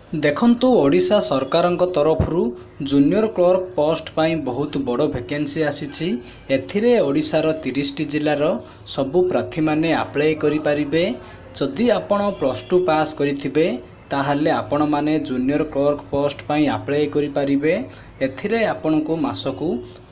देखंतु ओडिशा सरकारक तरफरु जूनियर क्लर्क पोस्ट पाई बहुत बड़ वैकेंसी आसीछि। एथिरे ओडिशार 30 टी जिल्लार सबु प्रार्थी माने अप्लाई करि पारिबे। जदि आपण +2 पास करिथिबे ताहाले आपण माने जूनियर क्लर्क पोस्ट पाई अप्लाई करि पारिबे। एथिरे आपनको मासकु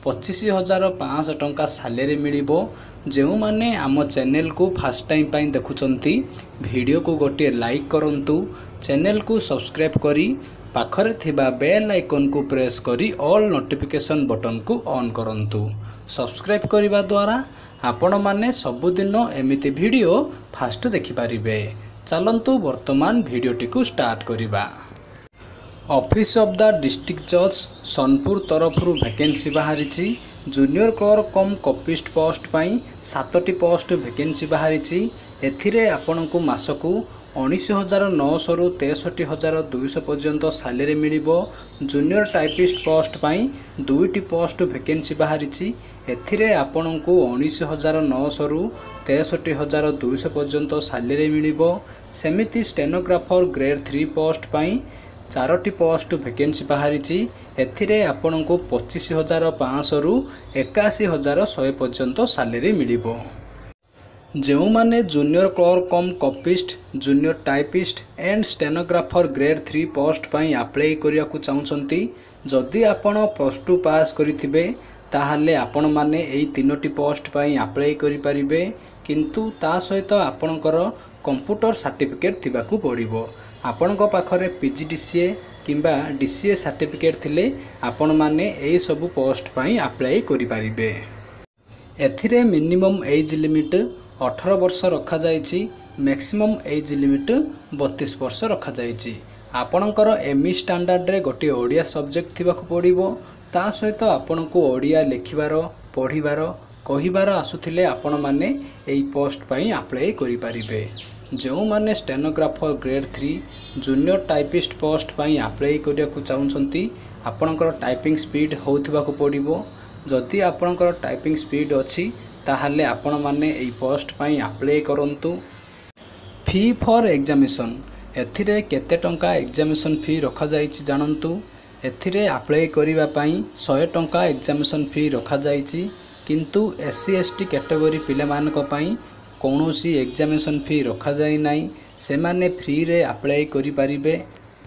25,500 टंका सैलरी मिलिबो। जेउ माने आम चैनल को फर्स्ट टाइम पाई देखुचंती वीडियो को गोटे लाइक करंतु, चैनल को सब्सक्राइब करी पाखरे थिबा बेल आइकन को प्रेस करी ऑल नोटिफिकेशन बटन को ऑन करंतु। सब्सक्राइब करिबा द्वारा आपण माने सबुदिन एमिति वीडियो फास्ट देखि पारिबे। चलंतु वर्तमान वीडियोटी को स्टार्ट करिबा। ऑफिस ऑफ द डिस्ट्रिक्ट जज सोनपुर तरफरु वैकेंसी बाहरिछि। Junior clerk cum copyist post पाई 7टी पोस्ट वैकेंसी बाहरिछि। एथिरे आपनको मासकु 19,900 रु 63,200 पर्यंत सैलरी मिलिबो। जूनियर टाइपिस्ट पोस्ट पाई 2टी पोस्ट वैकेंसी बाहरिछि। एथिरे आपनको 19,900 रु 63,200 पर्यंत सैलरी मिलिबो। सेमिति स्टेनोग्राफर ग्रेड 3 पोस्ट पाई 4टी पोस्ट वैकेंसी बाहरिछि। एथिरे आपनको 25,500 रु 81,100 पर्यंत सैलरी मिलिबो। जो माने junior clerk cum copyist, junior typist and stenographer grade 3 post पाई अप्लाई करिया को चाहुचंती, जदि आपण +2 पास करिथिबे ताहाले आपण माने एई 3टी पोस्ट पाई अप्लाई करि परिबे। किंतु ता सहित आपणकर कंप्यूटर सर्टिफिकेट थिबा को पड़िबो। आपणको पाखरे पीजीडीसीए किंबा डीसीए सर्टिफिकेट थिले आपण माने एई सब पोस्ट पाई अप्लाई करि परिबे। एथिरे मिनिमम एज लिमिट 18 वर्ष रखा जाइछि। मैक्सिमम एज लिमिट 32 वर्ष रखा जाइछि। आपणकर एमई स्टैंडर्ड रे गोटे ओडिया सब्जेक्ट थिबाकु पड़िबो। ता सहित आपणको ओडिया लेखिबार, पढ़िबार, कहिबार आसुथिले आपण माने एई पोस्ट पाई अप्लाई करि परिबे। जो माने stenographer grade 3 junior typist post पाई अप्लाई करिया को चाहुचंती, आपणकर टाइपिंग स्पीड होउथिबा को पड़िबो। जदि आपणकर टाइपिंग स्पीड अछि ताहाले आपण माने एई पोस्ट पाई अप्लाई करंतु। फी फॉर एग्जामिनेशन, एथिरे केते टंका एग्जामिनेशन फी रखा जाइछि जानंतु। एथिरे अप्लाई करिवा पाई 100 टंका एग्जामिनेशन फी रखा जाइछि। किंतु एससी एसटी कैटेगरी पिला मानक पाई कौनसी एग्जामिनेशन फी रखा जाई नाही, सेमाने फ्री रे अप्लाई करि पारिबे।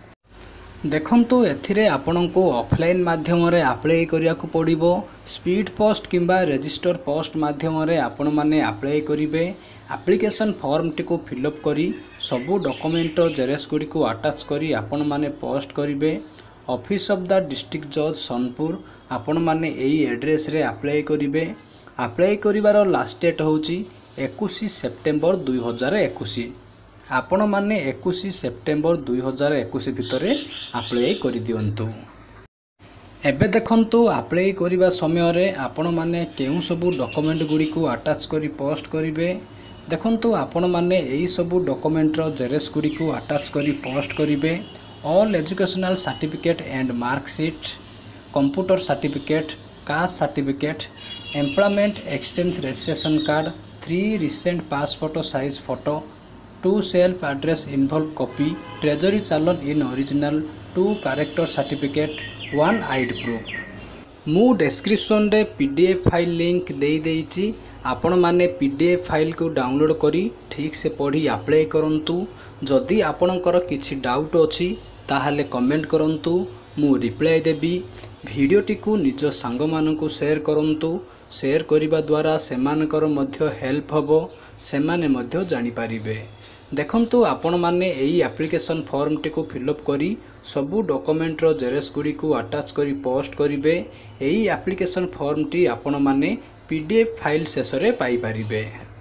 देखंतु एथिरे आपनको ऑफलाइन माध्यम रे अप्लाई करिया को पड़िबो। स्पीड पोस्ट किंबा रजिस्टर पोस्ट माध्यम रे आपण माने अप्लाई करिवे। एप्लिकेशन फॉर्म टी को फिलअप करी सबु डॉक्यूमेंट जेरेक्स गुडी को अटैच करी आपण माने पोस्ट करिवे। ऑफिस ऑफ द डिस्ट्रिक्ट जज सोनपुर आपण माने एई एड्रेस रे अप्लाई करिवे। अप्लाई करिवार लास्ट डेट होची 21 सेप्टेम्बर 2021। आपण माने 21 सेप्टेम्बर 2021 भितर अप्लाई करि दियंतु। एबे देखंतु अप्लाई करिबा समय रे आपण माने केउ सबु डॉक्यूमेंट गुडी को अटैच करी पोस्ट करिवे। देखंतु आपण माने एई सबु डॉक्यूमेंट रो जेरेक्स गुडी को अटैच करी पोस्ट करिवे। All educational certificate and marksheet, computer certificate, caste certificate, employment exchange registration card, 3 recent passport size photo, 2 self address envelope copy, treasury challan in original, 2 character certificate, 1 ID proof. मु description रे PDF file link दे देइछि। आपण माने PDF file को download करी ठीक से पढ़ी अप्लाई करंतु। जदि आपणकर किछि डाउट अछि ताहाले कमेंट करंतु, मु रिप्लाई देबी। वीडियोटी को निज सांग मानकु शेयर करंतु। शेयर करिबा द्वारा सेमानकर मध्य हेल्प हबो, सेमाने मध्य जानि पारिबे। देखंतु आपण माने एई एप्लिकेशन फॉर्म टी को फिलअप करी सबु डॉक्यूमेंट रो जेरेक्स गुडी को अटैच करी पोस्ट करिवे। एई एप्लिकेशन फॉर्म टी आपण माने पीडीएफ फाइल शेष रे पाई पारिबे।